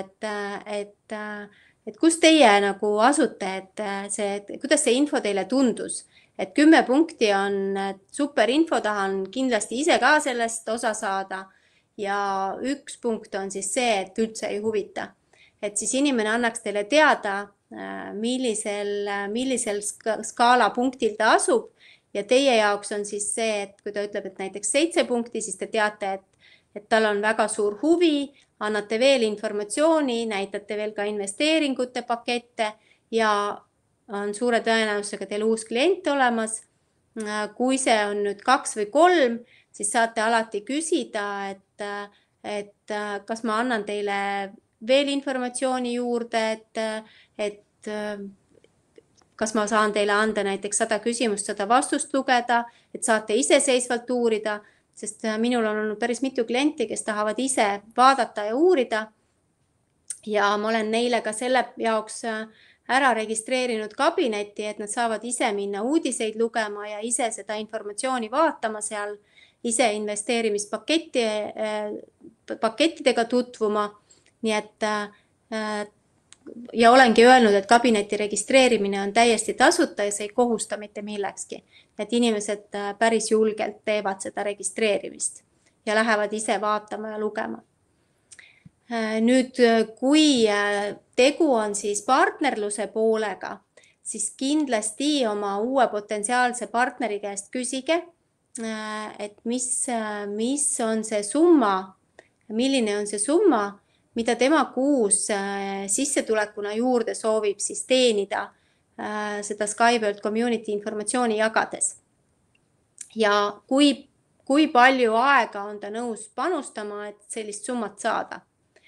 et kus teie nagu asute, et kuidas see info teile tundus. Et 10 punkti on super info, tahan kindlasti ise ka sellest osa saada ja 1 punkt on siis see, et üldse ei huvita. Et siis inimene annaks teile teada, millisel skaalapunktil ta asub ja teie jaoks on siis see, et kui ta ütleb, et näiteks 7 punkti, siis te teate, et tal on väga suur huvi, annate veel informatsiooni, näitate veel ka investeeringute pakette ja on suure tõenäosusega teil uus klient olemas. Kui see on nüüd 2 või 3, siis saate alati küsida, et kas ma annan teile veel informatsiooni juurde, et kas ma saan teile anda näiteks 100 küsimust, 100 vastust lugeda, et saate iseseisvalt uurida, sest minul on olnud päris mitu klienti, kes tahavad ise vaadata ja uurida. Ja ma olen neile ka selle jaoks ära registreerinud kabineti, et nad saavad ise minna uudiseid lugema ja ise seda informatsiooni vaatama seal, ise investeerimispakettidega tutvuma. Nii et ja olengi öelnud, et kabineti registreerimine on täiesti tasuta ja see ei kohusta mitte millekski. Et inimesed päris julgelt teevad seda registreerimist ja lähevad ise vaatama ja lugema. Nüüd, kui tegu on siis partnerluse poolega, siis kindlasti oma uue potentsiaalse partneri käest küsige, et mis on see summa, milline on see summa, mida tema kuus sissetulekuna juurde soovib siis teenida seda SkyWorld Community informatsiooni jagades. Ja kui palju aega on ta nõus panustama, et sellist summat saada.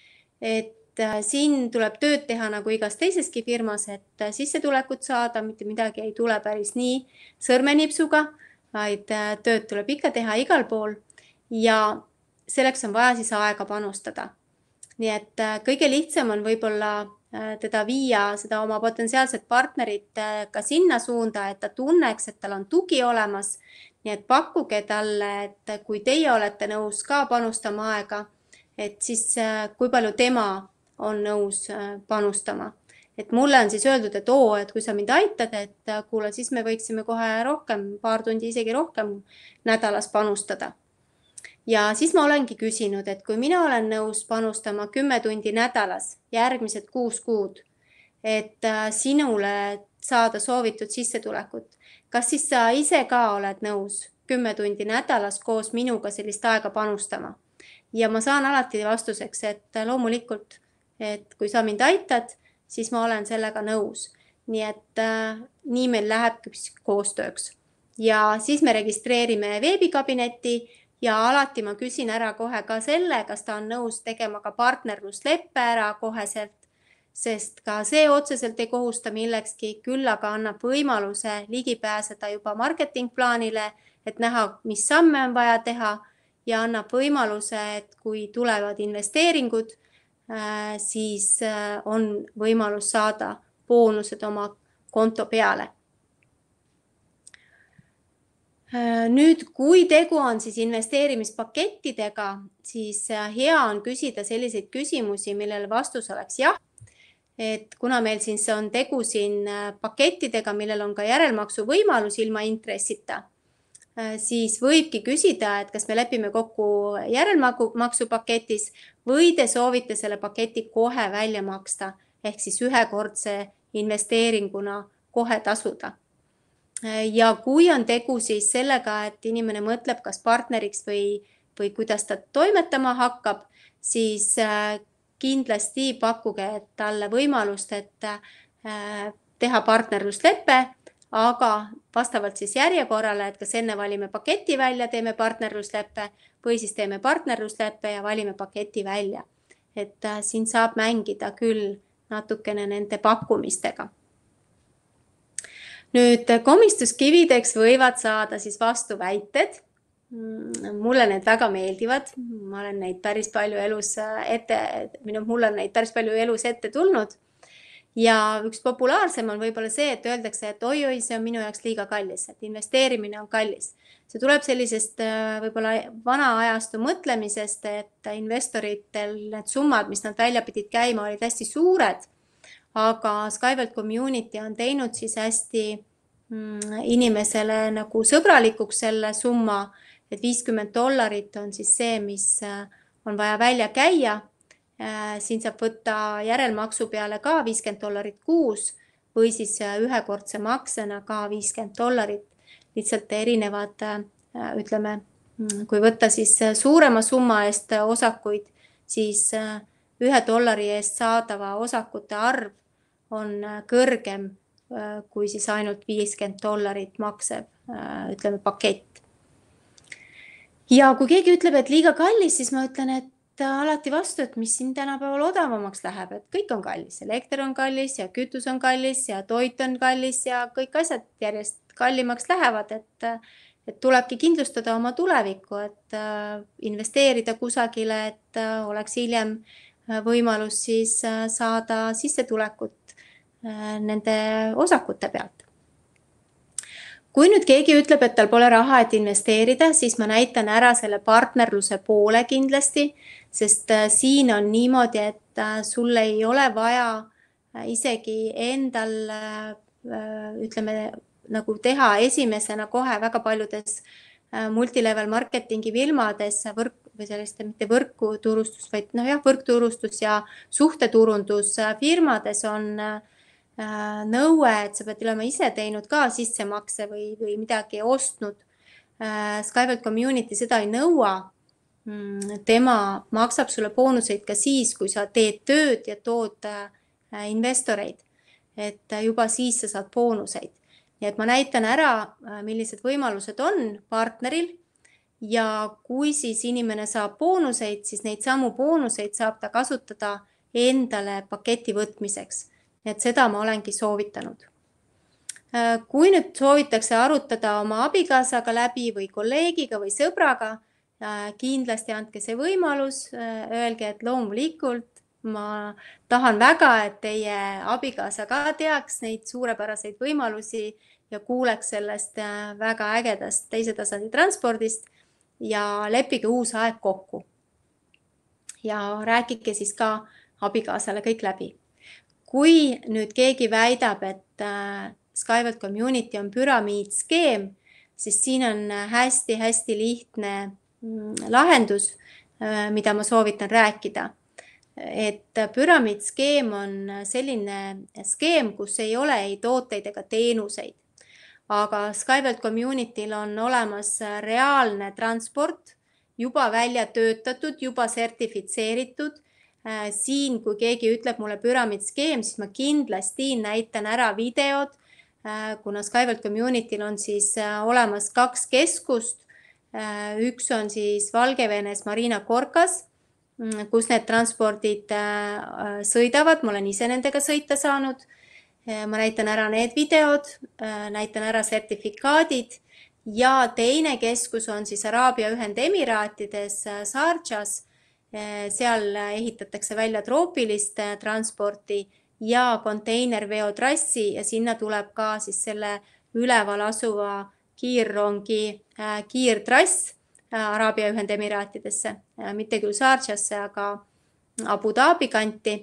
Et siin tuleb tööd teha nagu igas teiseski firmas, et sissetulekut saada, mitte midagi ei tule päris nii sõrmenipsuga, vaid tööd tuleb ikka teha igal pool ja selleks on vaja siis aega panustada. Nii et kõige lihtsam on võib-olla teda viia seda oma potentsiaalset partnerit ka sinna suunda, et ta tunneks, et tal on tugi olemas. Nii et pakkuge talle, et kui teie olete nõus ka panustama aega, et siis kui palju tema on nõus panustama. Et mulle on siis öeldud, et et kui sa mind aitad, et kuule, siis me võiksime kohe rohkem, paar tundi isegi rohkem nädalas panustada. Ja siis ma olengi küsinud, et kui mina olen nõus panustama 10 tundi nädalas järgmised 6 kuud, et sinule saada soovitud sissetulekut, kas siis sa ise ka oled nõus 10 tundi nädalas koos minuga sellist aega panustama? Ja ma saan alati vastuseks, et loomulikult, et kui sa mind aitad, siis ma olen sellega nõus. Nii et nii meil läheb koostööks. Ja siis me registreerime veebikabinetti ja alati ma küsin ära kohe ka selle, kas ta on nõus tegema ka partnerlusleppe ära koheselt, sest ka see otseselt ei kohusta millekski, küll aga annab võimaluse ligi pääseda juba marketingplaanile, et näha, mis samme on vaja teha ja annab võimaluse, et kui tulevad investeeringud, siis on võimalus saada boonused oma konto peale. Nüüd, kui tegu on siis investeerimispakettidega, siis hea on küsida selliseid küsimusi, millele vastus oleks jah. Et kuna meil siis on tegu siin pakettidega, millel on ka järelmaksu võimalus ilma intressita, siis võibki küsida, et kas me lepime kokku järelmaksupaketis või te soovite selle paketi kohe välja maksta, ehk siis ühekordse investeeringuna kohe tasuda. Ja kui on tegu siis sellega, et inimene mõtleb kas partneriks või kuidas ta toimetama hakkab, siis kindlasti pakkuge talle võimalust, et teha partnerlusleppe, aga vastavalt siis järjekorrale, et kas enne valime paketi välja, teeme partnerlusleppe või siis teeme partnerlusleppe ja valime paketi välja. Et siin saab mängida küll natukene nende pakkumistega. Nüüd komistuskivideks võivad saada siis vastuväited. Mulle need väga meeldivad. Ma olen neid päris palju elus ette tulnud. Ja üks populaarsem on võib-olla see, et öeldakse, et oi, see on minu jaoks liiga kallis, et investeerimine on kallis. See tuleb sellisest võib-olla vana ajastu mõtlemisest, et investoritel need summad, mis nad välja pidid käima, olid hästi suured, aga SkyWorld Community on teinud siis hästi inimesele nagu sõbralikuks selle summa, et $50 on siis see, mis on vaja välja käia. Siin saab võtta järelmaksu peale ka $50 kuus või siis ühekordse maksena ka $50. Lihtsalt erinevad, ütleme, kui võtta siis suurema summa eest osakuid, siis $1 eest saadava osakute arv on kõrgem kui siis ainult $50 maksev, ütleme, pakett. Ja kui keegi ütleb, et liiga kallis, siis ma ütlen, et alati vastu, et mis siin tänapäeval odavamaks läheb, et kõik on kallis. Elekter on kallis ja kütus on kallis ja toit on kallis ja kõik asjad järjest kallimaks lähevad, et tulebki kindlustada oma tulevikku, et investeerida kusagile, et oleks hiljem võimalus siis saada sissetulekut nende osakute pealt. Kui nüüd keegi ütleb, et tal pole raha, et investeerida, siis ma näitan ära selle partnerluse poole kindlasti, sest siin on niimoodi, et sul ei ole vaja isegi endal, ütleme, nagu teha esimesena kohe väga paljudes multilevel marketingi firmades või sellist mitte võrkuturustus, vaid võrkturustus ja suhteturundus firmades on nõue, et sa pead olema ise teinud ka sissemakse või midagi ostnud. Skyward Community seda ei nõua. Tema maksab sulle boonuseid ka siis, kui sa teed tööd ja tood investoreid. Et juba siis sa saad boonuseid. Nii et ma näitan ära, millised võimalused on partneril ja kui siis inimene saab boonuseid, siis neid samu boonuseid saab ta kasutada endale paketi võtmiseks. Et seda ma olengi soovitanud. Kui nüüd soovitakse arutada oma abikaasaga läbi või kolleegiga või sõbraga, kindlasti andke see võimalus, öelge, et loomulikult ma tahan väga, et teie abikaasa ka teaks neid suurepäraseid võimalusi ja kuuleks sellest väga ägedast teise tasandi transpordist ja leppige uus aeg kokku. Ja rääkige siis ka abikaasale kõik läbi. Kui nüüd keegi väidab, et Skyward Community on püramiidskeem, siis siin on hästi lihtne lahendus, mida ma soovitan rääkida. Et püramiidskeem on selline skeem, kus ei ole ei tooteid ega teenuseid. Aga Skyward Communityl on olemas reaalne transport, juba välja töötatud, juba sertifitseeritud. Siin, kui keegi ütleb mulle püramiidskeem, siis ma kindlasti näitan ära videod, kuna Skyward Communityl on siis olemas 2 keskust. Üks on siis Valgevenes Marina Gorkas, kus need transpordid sõidavad. Ma olen ise nendega sõita saanud. Ma näitan ära need videod, näitan ära sertifikaadid ja teine keskus on siis Araabia Ühendemiraatides Sharjah's. Seal ehitatakse välja troopilist transporti ja konteinerveotrassi ja sinna tuleb ka siis selle üleval asuva kiirrongi kiirtrass Araabia Ühendemiraatidesse, mitte küll Sharjah'sse, aga Abu Dhabi kanti.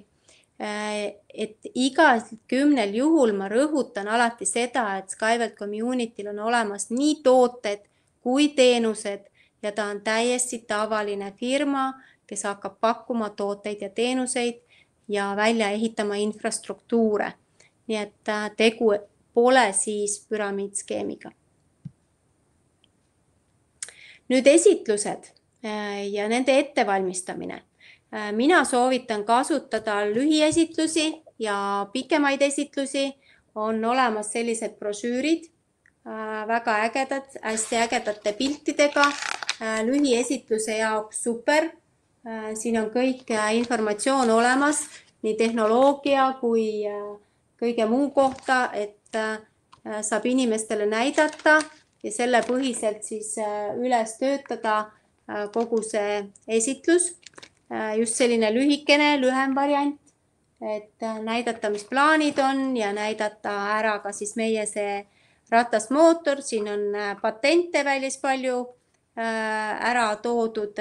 Et igal 10 juhul ma rõhutan alati seda, et Skyward Communityl on olemas nii tooted kui teenused ja ta on täiesti tavaline firma, kes hakkab pakkuma tooteid ja teenuseid ja välja ehitama infrastruktuure. Nii et tegu pole siis püramiidskeemiga. Nüüd esitlused ja nende ettevalmistamine. Mina soovitan kasutada lühiesitlusi ja pikemaid esitlusi. On olemas sellised brošüürid, väga ägedad, hästi ägedate piltidega. Lühiesitluse jaoks super. Siin on kõik informatsioon olemas, nii tehnoloogia kui kõige muu kohta, et saab inimestele näidata ja selle põhiselt siis üles töötada kogu see esitlus. Just selline lühikene, lühem variant, et näidata, mis plaanid on ja näidata ära ka siis meie see ratasmootor. Siin on patente välis palju ära toodud,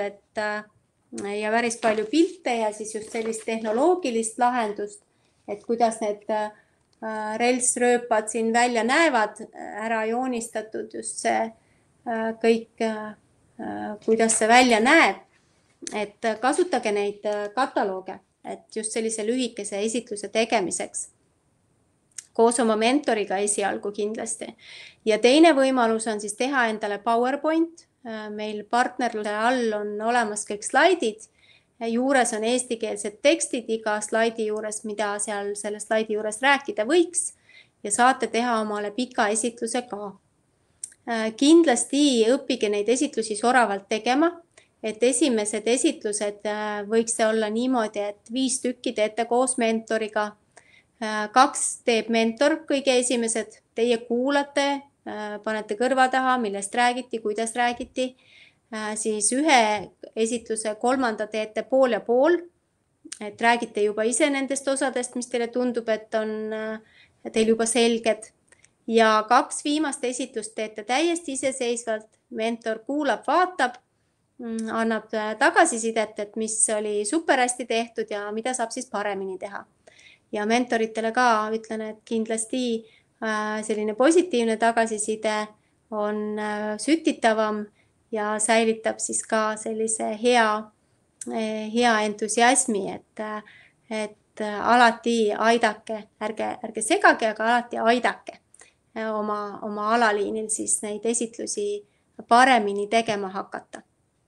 ja päris palju pilte ja siis just sellist tehnoloogilist lahendust, et kuidas need reltsrööpad siin välja näevad, ära joonistatud just see kõik, kuidas see välja näeb. Et kasutage neid katalooge, et just sellise lühikese esitluse tegemiseks. Koos oma mentoriga esialgu kindlasti. Ja teine võimalus on siis teha endale PowerPoint. Meil partnerluse all on olemas kõik slaidid. Juures on eestikeelsed tekstid iga slaidi juures, mida seal selle slaidi juures rääkida võiks. Ja saate teha omale pika esitluse ka. Kindlasti õppige neid esitlusi soravalt tegema. Et esimesed esitlused võiks see olla niimoodi, et 5 tükki teete koos mentoriga. 2 teeb mentor kõige esimesed. Teie kuulate, panete kõrva taha, millest räägiti, kuidas räägiti. Siis ühe esitluse 3. teete pool ja pool. Et räägite juba ise nendest osadest, mis teile tundub, et on teil juba selged. Ja 2 viimast esitlust teete täiesti iseseisvalt. Mentor kuulab, vaatab. Annab tagasisidet, et mis oli super hästi tehtud ja mida saab siis paremini teha. Ja mentoritele ka ütlen, et kindlasti selline positiivne tagasiside on sütitavam ja säilitab siis ka sellise hea entusiasmi, et alati aidake, ärge segage, aga alati aidake oma alaliinil siis neid esitlusi paremini tegema hakata.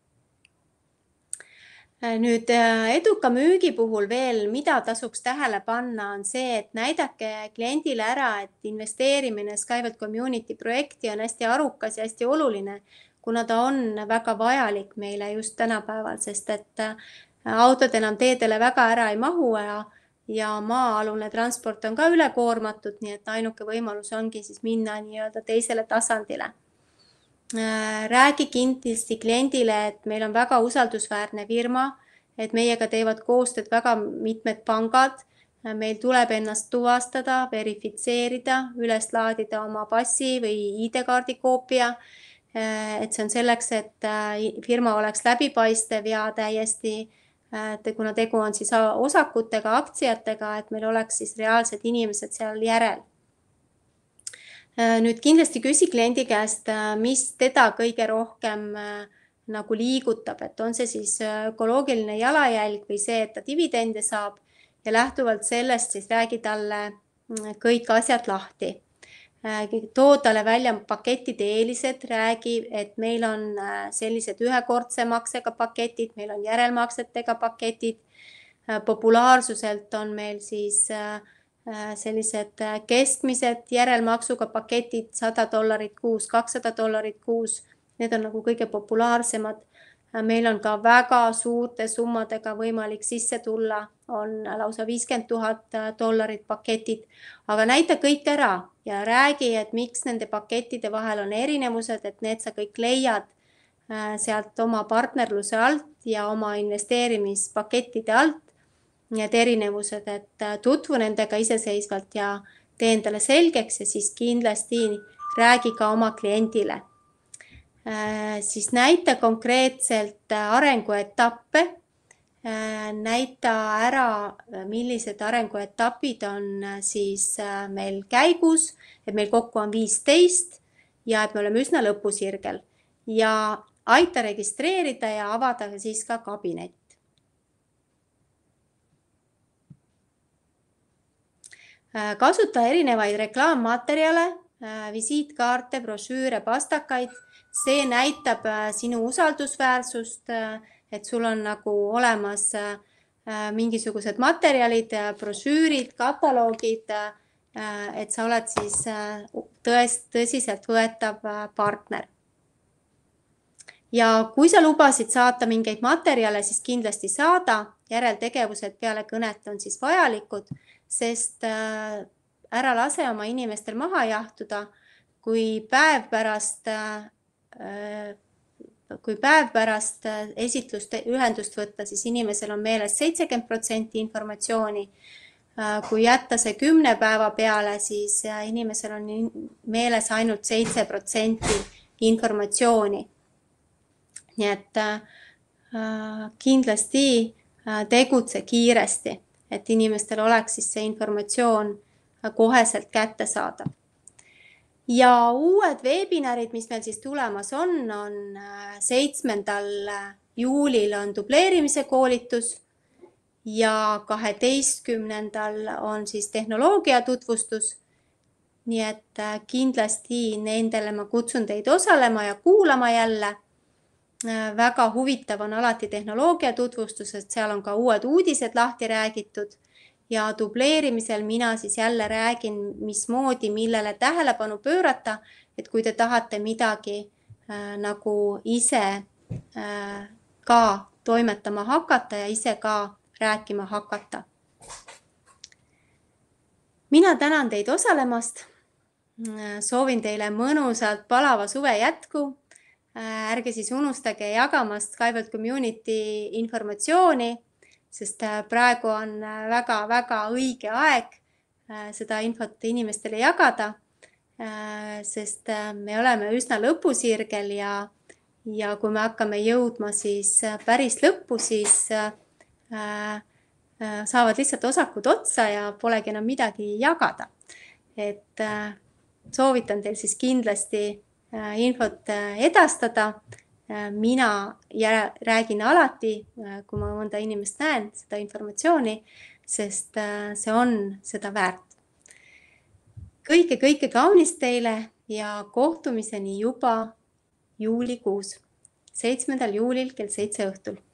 Nüüd eduka müügi puhul veel, mida tasuks tähele panna, on see, et näidake kliendile ära, et investeerimine Skyward Community projekti on hästi arukas ja hästi oluline, kuna ta on väga vajalik meile just tänapäeval, sest et autod enam teedele väga ära ei mahu ja maa-alune transport on ka ülekoormatud, nii et ainuke võimalus ongi siis minna nii-öelda teisele tasandile. Räägi kindlasti kliendile, et meil on väga usaldusväärne firma, et meiega teevad koostööd väga mitmed pangad. Meil tuleb ennast tuvastada, verifitseerida, üles laadida oma passi või ID-kaardi koopia. Et see on selleks, et firma oleks läbipaistev ja täiesti, kuna tegu on siis osakutega, aktsiatega, et meil oleks siis reaalsed inimesed seal järel. Nüüd kindlasti küsi kliendi käest, mis teda kõige rohkem nagu liigutab, et on see siis ökoloogiline jalajälg või see, et ta dividende saab ja lähtuvalt sellest siis räägi talle kõik asjad lahti. Too talle välja pakettide eelised, räägi, et meil on sellised ühekordse maksega paketid, meil on järelmaksetega paketid, populaarsuselt on meil siis sellised keskmised järelmaksuga paketid, $100 kuus, $200 kuus, need on nagu kõige populaarsemad. Meil on ka väga suurte summadega võimalik sisse tulla, on lausa $50,000 paketid, aga näita kõik ära ja räägi, et miks nende pakettide vahel on erinevused, et need sa kõik leiad sealt oma partnerluse alt ja oma investeerimispakettide alt. Need erinevused, et tutvu nendega iseseisvalt ja tee endale selgeks ja siis kindlasti räägi ka oma kliendile. Siis näita konkreetselt arenguetappe, näita ära, millised arenguetapid on siis meil käigus, et meil kokku on 15 ja et me oleme üsna lõpusirgel ja aita registreerida ja avada siis ka kabinet. Kasuta erinevaid reklaammaterjale, visiitkaarte, brošüüre, pastakaid. See näitab sinu usaldusväärsust, et sul on nagu olemas mingisugused materjalid, brošüürid, kataloogid, et sa oled siis tõsiselt võetav partner. Ja kui sa lubasid saata mingeid materjale, siis kindlasti saada. Järeltegevused peale kõnet on siis vajalikud, sest ära lase oma inimestel maha jahtuda, kui päev pärast esitlust ühendust võtta, siis inimesel on meeles 70% informatsiooni. Kui jätta see 10 päeva peale, siis inimesel on meeles ainult 7% informatsiooni. Nii et kindlasti tegutse kiiresti, et inimestel oleks siis see informatsioon koheselt kättesaadav. Ja uued webinarid, mis meil siis tulemas on 7. juulil on dubleerimise koolitus ja 12. on siis tehnoloogia tutvustus. Nii et kindlasti nendele ma kutsun teid osalema ja kuulama jälle. Väga huvitav on alati tehnoloogia tutvustus, et seal on ka uued uudised lahti räägitud ja dubleerimisel mina siis jälle räägin, mismoodi, millele tähelepanu pöörata, et kui te tahate midagi nagu ise ka toimetama hakata ja ise ka rääkima hakata. Mina tänan teid osalemast. Soovin teile mõnusalt palava suve jätku. Ärge siis unustage jagamast Skyward Community informatsiooni, sest praegu on väga õige aeg seda infot inimestele jagada, sest me oleme üsna lõpusirgel ja kui me hakkame jõudma siis päris lõppu, siis saavad lihtsalt osakud otsa ja polegi enam midagi jagada. Et soovitan teil siis kindlasti infot edastada mina räägin alati, kui ma mõnda inimest näen, seda informatsiooni, sest see on seda väärt. Kõike kaunist teile ja kohtumiseni juba juulikuus, 7. juulil kell 7 õhtul.